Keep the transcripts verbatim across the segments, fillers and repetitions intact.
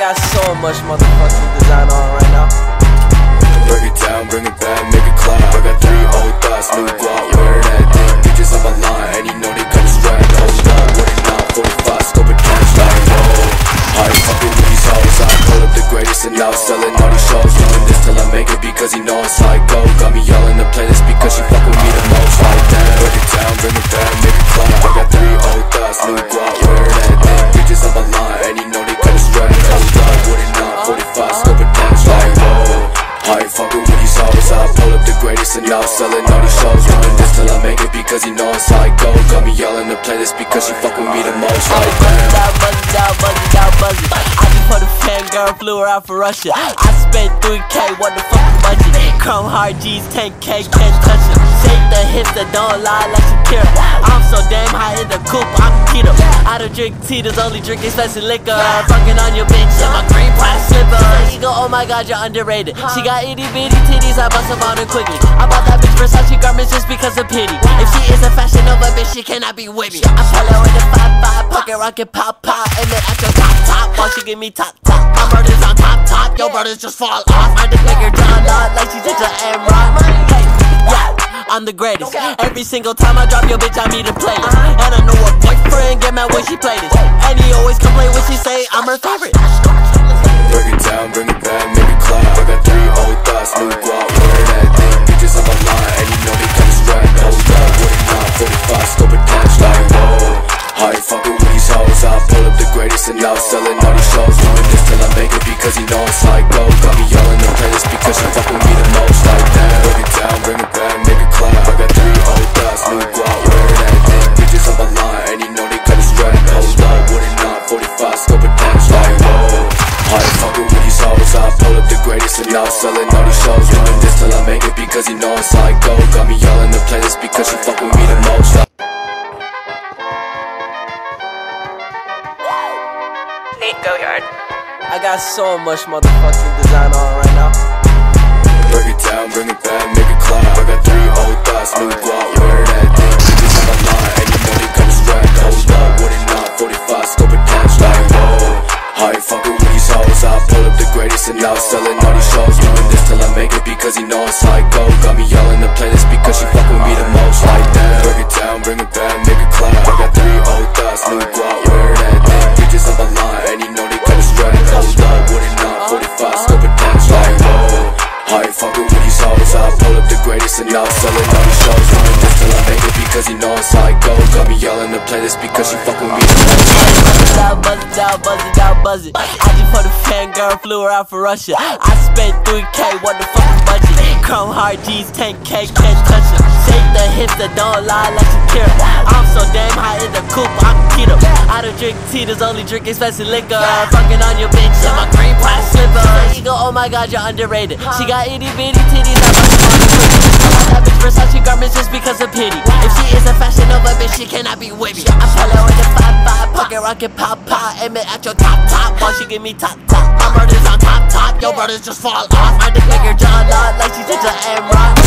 got so much motherfucking design on right now. Break it down, bring it back, make it clap. I got three old thoughts, new guap, wear that thing. Bitches on my line, and you know they got strapped. Hold up, what it now, forty-five, scope it cash like whoa. I ain't fucking with these hoes, I pull up the greatest and now selling all these shows. Doing this till I make it because he know it's like go. Got me yelling the playlist because she fuck with me the most. Like that, break it down, bring it back, make it clap. I got three old thoughts, new guap, wear that thing. Bitches on my line, and you know they got strapped. Hold up, what it now, forty-five, scope it cash like whoa. I ain't fucking with these hoes, I pull up the greatest and now selling all these shows. Doing this till I make it because he know it's like go. Got me yelling the playlist because she fuck with me the most. Like that, buzz it out, buzz it out, buzz it. I just put a fangirl, flew her out for Russia. I spent three K, what the fuck is budget? Chrome hard G's, ten K, can't touch it. Shake the hips that don't lie like Shakira. I'm so damn high in the coupe, I'm keto. I don't drink tea, there's only drink expensive liquor. Fucking on your bitch in my green plastic slipper. You go, oh my god, you're underrated. She got itty bitty titties, I bust them on her quickly. I bought that bitch Versace garments just because of pity. If she is a fashion Nova bitch, she cannot be with me. I pull her with the five five, pocket rocket pop pop, and then at your top top, while she give me top top. My brother's on top top, your brothers just fall off. I just make her draw out like she's just an M-Rock. Hey, yeah, I'm the greatest. Every single time I drop your bitch, I meet a playlist. And I know her boyfriend get mad when she play this, and he always complain when she say I'm her favorite. break it down, bring it back, make it clap. I got three old thoughts, new guap, wear that thing. Bitches on my line, and you know they got strapped. Hold up, what it now, forty-five, scope it cash like whoa. I ain't fucking with these hoes, I pull up the greatest and now selling all these shows. Doing this till I make it because he know it's like go. Got me yelling the playlist because she fuck with me the most. Like that, break it down, bring it back, make it clap. I got three old thoughts, new guap, wear that thing. Bitches on my line, and you know they got strapped. Hold up, what it now, forty-five, scope it cash like whoa. I ain't fucking with these hoes, I pull up the greatest and now selling all these shows. Doing this till I make it because he know it's like go. Got me yelling the playlist because she fuck with me the most. Go yard. I got so much motherfucking design on right now. Break it down, bring it back, make it clap. I got three old thoughts, new guap, wear that thing. Bitches on my line, and you know they got strapped. Hold up, what it now, forty-five, scope it cash like whoa. I ain't fucking with these hoes, I pull up the greatest and now selling all these shows. Doing this till I make it because he know it's like go. Got me yelling the playlist because she fuck with me the most. Like that, break it down, bring it back, make it clap. I got three old thoughts, new guap, wear that thing. Bitches on my line, and you know they got strapped. Hold up, what it now, forty-five, scope it cash like whoa. I ain't fucking with these hoes, I pull up the greatest and now selling all these shows. Doing this till I make it because he know it's like go. Got me yelling the playlist because she fuck with me the most. Buzz it out, buzz it out, buzz it out, buzz it. I just put a fangirl, flew her out for Russia. I spent three K, what the fuck is budget? Chrome hard G's, ten K, can't touch it. Shake the hips that don't lie like Shakira. I'm so damn high in the coupe, I'm keto. I don't drink tea, there's only drink expensive liquor. Fucking on your bitch in my green plastic slipper. You go, oh my god, you're underrated. She got itty bitty titties, I bust them on her quickly. I bought that bitch Versace garments just because of pity. If she is a fashion Nova bitch, she cannot be with me. I pull her with the five five, pocket rocket pop pop, aim it at your top top, while she give me top top. My brother's on top top, your brothers just fall off. I just make her jaw out like she's just an M-Rock.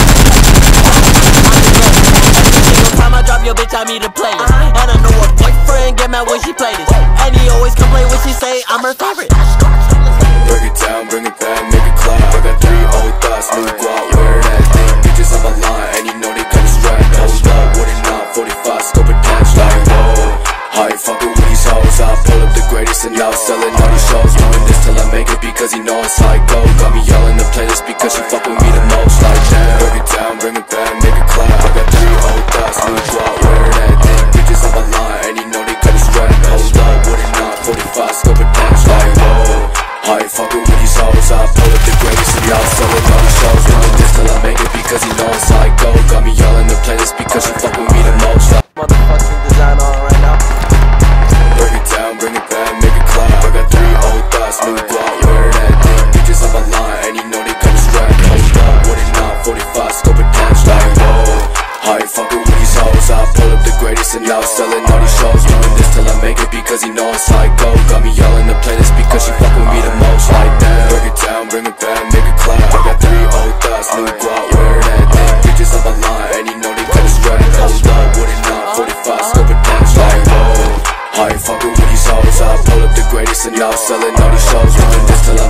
Time I drop your bitch, I meet a playlist. And I know her boyfriend get mad when she play this, and he always complain when she say I'm her favorite. Break it down, bring it back, make it clap. I got three old thoughts, new guap, wear that thing. Bitches on my line, and you know they got strapped. Hold up, what it now, forty-five, scope it cash like whoa. I ain't fucking with these hoes, I pull up the greatest and now selling all these shows. Doing this till I make it because he know it's like go. Got me yelling the playlist because she fuck with me the most. Like that, break it down, bring it back, make it clap. I got three old thoughts, new guap, wear that thing. Bitches on my line, and you know they got strapped. Hold up, what it now, forty-five, scope it cash like whoa. I ain't fucking with these hoes, I pull up the greatest and now selling all these shows. Doing this till I make it because he know it's like go. Got me yelling the playlist because she fuck with me the most. Like Motherfucking design on right now. break it down, bring it back, make it clap. I got three old thoughts, new guap, wear that thing. Bitches on my line, and you know they got strapped. Hold up, what it now, forty-five, scope it cash like whoa. I ain't fucking with these hoes, I pull up the greatest and now selling all these shows. Doing this till I make it because he know it's like go. Got me yelling the playlist because she fuck with me the most. Like that, break it down, bring it back, make it clap. I got three old thoughts, new guap, wear that thing. Bitches on my line, and you know they got strapped. Hold up, what it now, forty-five, scope it cash like whoa. I ain't fucking with these hoes, I pull up the greatest and now selling all these shows.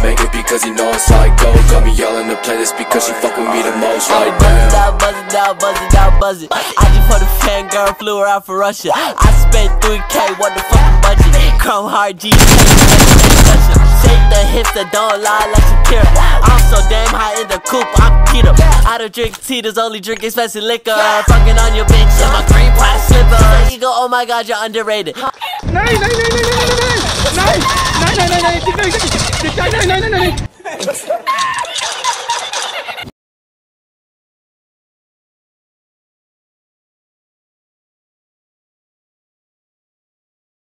make it because he knows how it goes. Got me yelling to play this because she fuck with me the most. Like buzz it damn. out, buzz it out, buzz it out, buzz it. I just put a fan girl, flew her out for Russia. I spent three K, what the fucking budget? Chrome hard G, shake the hips that don't lie like Shakira. I'm so damn high in the coupe, I'm keto. I don't drink Tito's, only drink expensive liquor. Fucking on your bitch in my green pie slipper. You go, oh my god, you're underrated. Nej, nej, nej, nej, nej, nej, nej, nej, nej, nej, nej, nej, nej, nej, nej, nej, nej, nej, nej, nej.